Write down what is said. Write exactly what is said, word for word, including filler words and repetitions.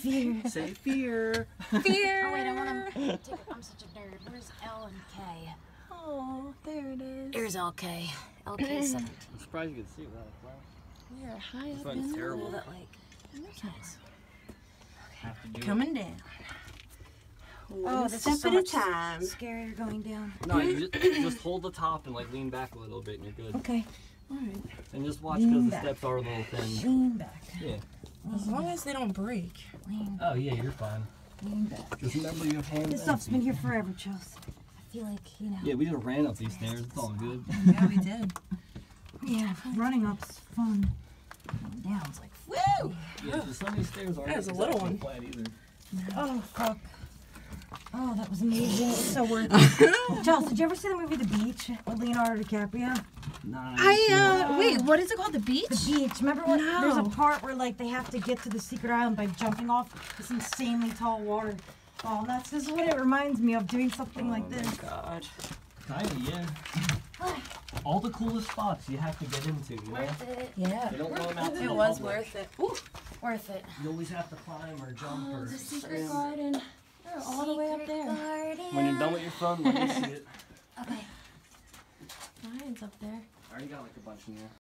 Fear. Say fear. Fear. Oh wait, I want to take. I'm such a nerd. Where's L and K? Oh, there it is. Here's L K. L K seventeen. I'm surprised you could see without a flash. We are high This up one's in terrible. That like. Nice. Have to do Coming down. Oh, One this step is so at a much time. scarier going down. it. No, you just, just hold the top and like lean back a little bit and you're good. Okay. All right. And just watch Lean because the back. steps are a little thin. Lean back. Yeah. As long as they don't break. Lean. Oh yeah, you're fine. Lean back. Just remember you have hands. This stuff's been here forever, Chelsea. I feel like you know. Yeah, we just ran up these stairs. It's all good. Yeah, we did. Yeah, running up's fun. Going down's like woo. Yeah, some of these stairs aren't That was a little exactly one. flat either. Oh fuck. Oh, that was amazing. It was so worth it. Chelsea, did you ever see the movie The Beach with Leonardo DiCaprio? Nah, I, yeah. uh, wait, what is it called? The beach? The beach. Remember when No. there's a part where like they have to get to the secret island by jumping off this insanely tall water. Oh, that's this is what it reminds me of, doing something like this. Oh, God. Kinda, yeah. All the coolest spots you have to get into, you know? Worth it. Yeah. They don't go out to It the was public. worth it. Ooh. Worth it. You always have to climb or jump Oh, or the secret swim. garden. They're all the way up there. Garden. When you're done with your fun, let me see it. Okay. Ryan's up there. I already got like a bunch in there.